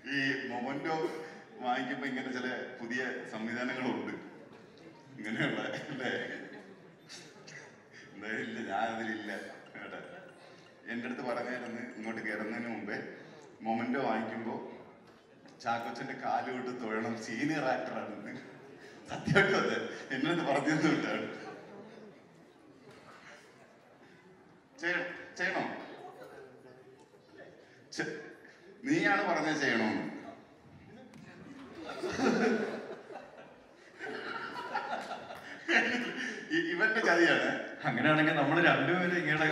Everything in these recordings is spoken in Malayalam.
ഈ മൊമെന്റോ വാങ്ങിക്കുമ്പോ ഇങ്ങനെ ചില പുതിയ സംവിധാനങ്ങളുണ്ട് ഇങ്ങനെയുള്ള അല്ലേ? എന്തായാലും ഞാൻ അതിലില്ല കേട്ടെ. എൻ്റെ അടുത്ത് പറഞ്ഞായിരുന്നു ഇങ്ങോട്ട് കയറുന്നതിന് മുമ്പേ മൊമെന്റോ വാങ്ങിക്കുമ്പോ ചാക്കോച്ചന്റെ കാലുകൊണ്ട് തൊഴണം, സീനിയർ ആക്ടറാണെന്ന്. സത്യമായിട്ടും അതെ, എൻ്റെ അടുത്ത് പറഞ്ഞു വിട്ടാണ്. ചെയ്യണോ? നീയാണ് പറഞ്ഞ ചെയ്യണോന്ന്. ഇവന്റെ ചതിയാണ്. അങ്ങനെയാണെങ്കിൽ നമ്മൾ രണ്ടുപേരും ഇങ്ങനെ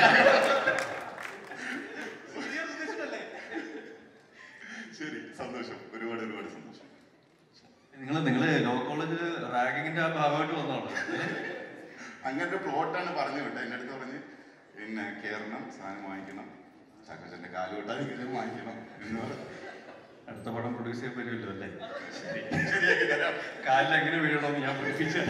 ശരി, സന്തോഷം, ഒരുപാട് സന്തോഷം. നിങ്ങള് ലോ കോളേജ് റാഗിങ്ങിന്റെ ആ ഭാഗമായിട്ട് വന്നോളൂ. അങ്ങനത്തെ പ്ലോട്ടാണ് പറഞ്ഞു വിട്ടത്. എൻ്റെ അടുത്ത് പറഞ്ഞ് പിന്നെ കയറണം, സാധനം വാങ്ങിക്കണം, ചാക്കോച്ചന്റെ കാലുകൊട്ടാണെങ്കിലും വാങ്ങിക്കണം എന്ന് പറഞ്ഞു. അടുത്ത പടം പ്രൊഡ്യൂസ് ചെയ്യാൻ പറ്റുമല്ലോ അല്ലേ? ശരിയാക്കി തരാം. കാലിൽ എങ്ങനെ വീഴണമെന്ന് ഞാൻ പഠിപ്പിച്ചു.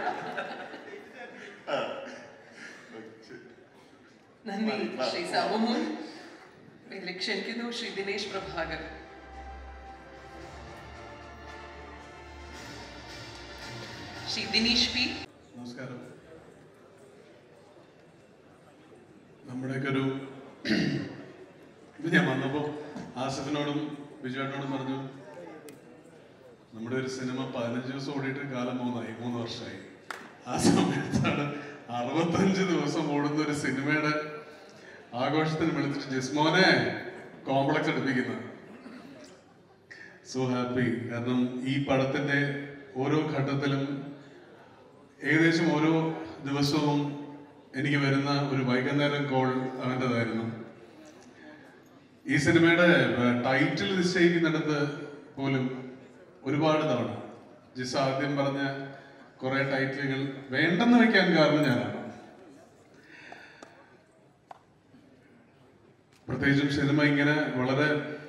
നന്ദി ശ്രീ സാബുമോൻ. ക്ഷണിക്കുന്നു ശ്രീ ദിനേശ് പ്രഭാകർ. ശ്രീ ദിനേശ് പി. നമസ്കാരം. നമ്മുടെയൊക്കെ ഒരു ഇത് ഞാൻ വന്നപ്പോൾ ആസിഫിനോടും ബിജുവേട്ടനോടും പറഞ്ഞു, നമ്മുടെ ഒരു സിനിമ 15 ദിവസം ഓടിയിട്ട് കാലം 3 വർഷമായി. ആ സമയത്താണ് 65 ദിവസം ഓടുന്ന ഒരു സിനിമയുടെ ആഘോഷത്തിന് വിളിച്ചിട്ട് ജിസ്മോനെ കോംപ്ലക്സ് എടുപ്പിക്കുന്നത്. So happy. കാരണം ഈ പടത്തിന്റെ ഓരോ ഘട്ടത്തിലും ഏകദേശം ഓരോ ദിവസവും എനിക്ക് വരുന്ന ഒരു വൈകുന്നേരം കോൾ അവൻ്റെതായിരുന്നു. ഈ സിനിമയുടെ ടൈറ്റിൽ നിശ്ചയിക്കുന്നിടത്ത് പോലും ഒരുപാട് തവണ ജിസ് ആദ്യം പറഞ്ഞ കുറെ ടൈറ്റിലുകൾ വേണ്ടെന്ന് വയ്ക്കാൻ കാരണം ഞാനാണ്. പ്രത്യേകിച്ചും സിനിമ ഇങ്ങനെ വളരെ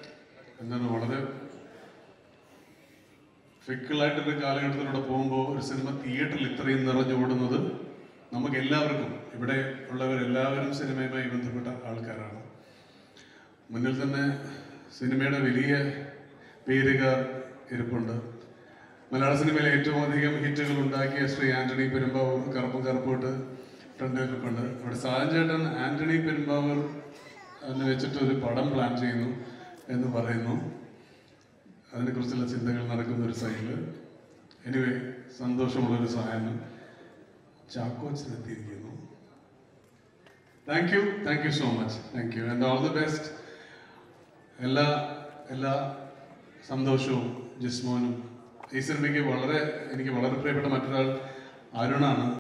ഫിക്കിളായിട്ടൊരു കാലഘട്ടത്തിലൂടെ പോകുമ്പോൾ ഒരു സിനിമ തിയേറ്ററിൽ ഇത്രയും നിറഞ്ഞോടുന്നത് നമുക്ക് എല്ലാവർക്കും, ഇവിടെ ഉള്ളവരെല്ലാവരും സിനിമയുമായി ബന്ധപ്പെട്ട ആൾക്കാരാണ്. മുന്നിൽ തന്നെ സിനിമയുടെ വലിയ പേരുകാർ ഇരിപ്പുണ്ട്. മലയാള സിനിമയിൽ ഏറ്റവും അധികം ഹിറ്റുകൾ ഉണ്ടാക്കിയ ശ്രീ ആന്റണി പെരുമ്പാവൂർ കറുപ്പും കറുപ്പോട്ട് ഫ്രണ്ടിൽ ഇരിപ്പുണ്ട്. അവിടെ സാജൻ ചേട്ടൻ ആന്റണി പെരുമ്പാവൂർ എന്ന് വെച്ചിട്ട് ഒരു പടം പ്ലാൻ ചെയ്യുന്നു എന്ന് പറയുന്നു. അതിനെക്കുറിച്ചുള്ള ചിന്തകൾ നടക്കുന്ന ഒരു സൈഡില്. എനിവേ, സന്തോഷമുള്ളൊരു സാധനം ചാക്കോച്ചനെത്തിയിരിക്കുന്നു. Thank you so much. Thank you and all the best. എല്ലാ സന്തോഷവും ജിസ്മോനും. ഈ സിനിമയ്ക്ക് എനിക്ക് വളരെ പ്രിയപ്പെട്ട മറ്റൊരാൾ അരുണാണ്.